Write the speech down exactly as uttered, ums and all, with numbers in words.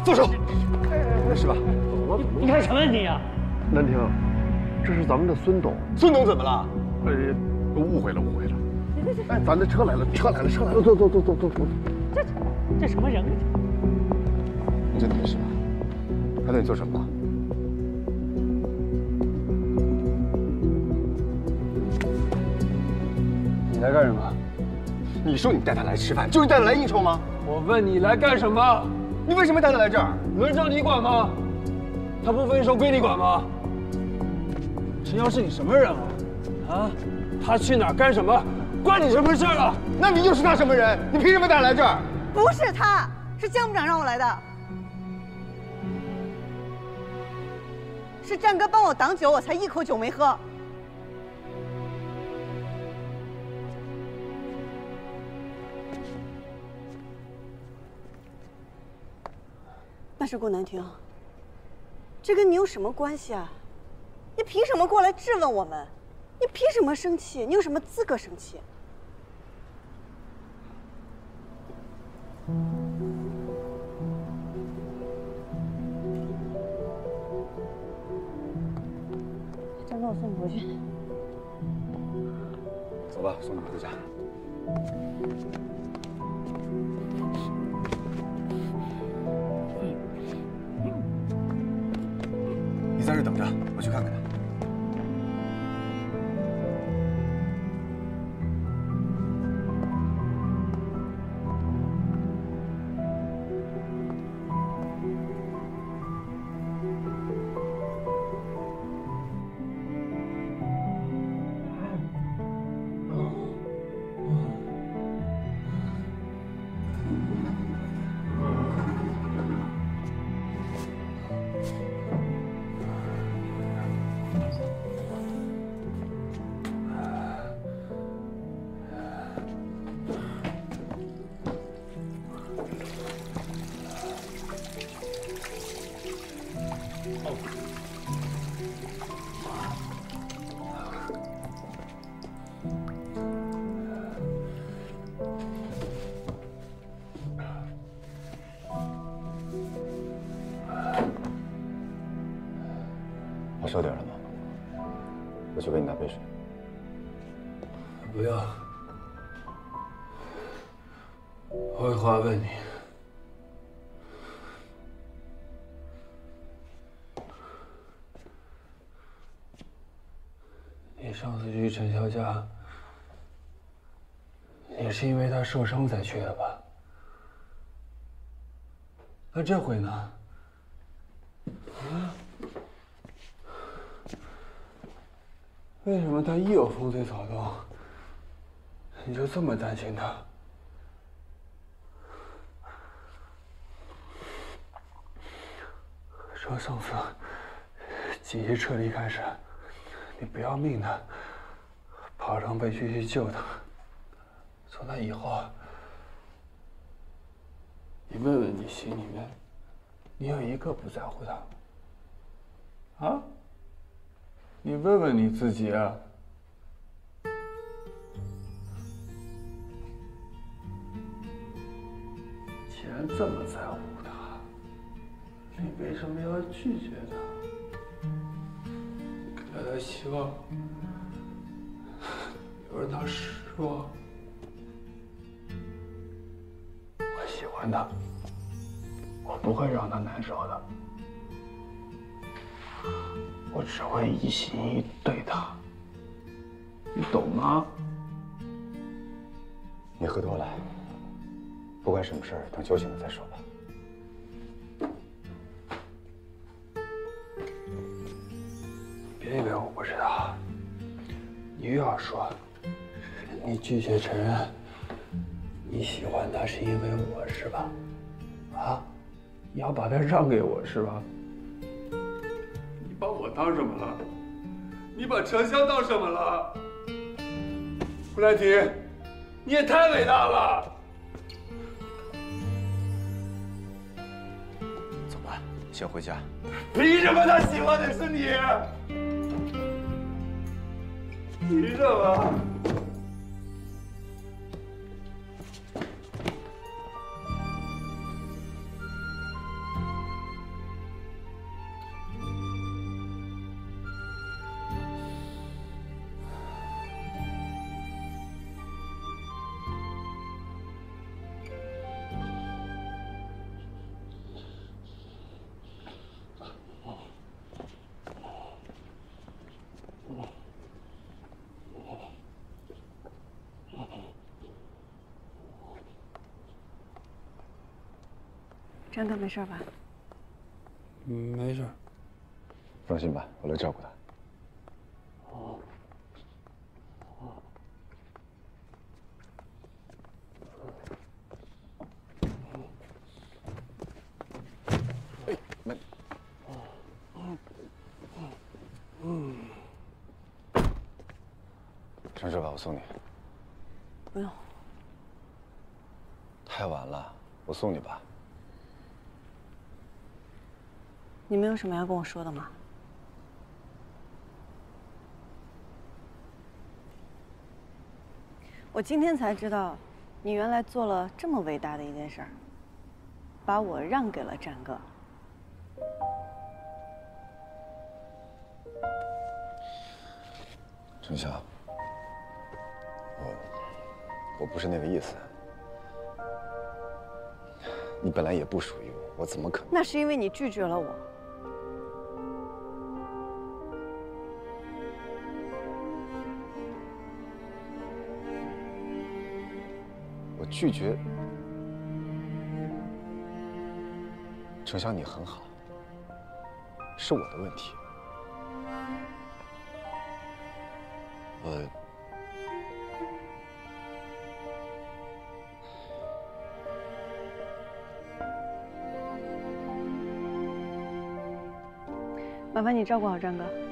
住手！没事吧？ 你看什么你呀？ 南亭，这是咱们的孙董。 孙董怎么了？ 呃，误会了，误会了。哎，咱的车来了，车来了，车来了，走走走走走走。 这这什么人啊？ 你真的没事吧？他对你做什么了？ 你来干什么？ 你说你带他来吃饭，就是带他来应酬吗？ 我问你来干什么？ 你为什么带他来这儿？ 轮着你管吗？他不分手归你管吗？陈瑶是你什么人啊？啊？他去哪儿干什么？关你什么事儿啊？ 那你又是他什么人？你凭什么带他来这儿？ 不是他，是江部长让我来的。是战哥帮我挡酒，我才一口酒没喝。但是顾南亭，这跟你有什么关系啊？你凭什么过来质问我们？你凭什么生气？你有什么资格生气？张哥，我送你回去。 走吧，送你回家。你在这等着，我去看看他。还少点了吗？我去给你拿杯水。 不要，我有话问你。你上次去陈潇家，也是因为他受伤才去的吧？那这回呢？啊？为什么他一有风吹草动，你就这么担心他？从上次紧急撤离开始，你不要命的跑上北区去救他。从那以后，你问问你心里面，你有一个不在乎他吗？啊？你问问你自己啊！既然这么在乎他，你为什么要拒绝他？给了他希望，又让他失望。我喜欢他，我不会让他难受的。我只会一心一意对他，你懂吗？ 你喝多了，不管什么事儿，等酒醒了再说吧。 别以为我不知道，你又要说你拒绝承认你喜欢他是因为我是吧？啊，你要把他让给我是吧？你把我当什么了？你把程潇当什么了？胡兰婷，你也太伟大了！ 走吧，先回家。 凭什么他喜欢的是你？凭什么？ 张哥没事吧？ 嗯，没事。 放心吧，我来照顾他。 哦。 哎，慢。嗯。上车吧，我送你。 不用。 太晚了，我送你吧。 你们有什么要跟我说的吗？我今天才知道，你原来做了这么伟大的一件事儿，把我让给了展哥。 程晓，我我不是那个意思。你本来也不属于我，我怎么可能？ 那是因为你拒绝了我。 我拒绝。程晓，你很好，是我的问题。我。 麻烦你照顾好张哥。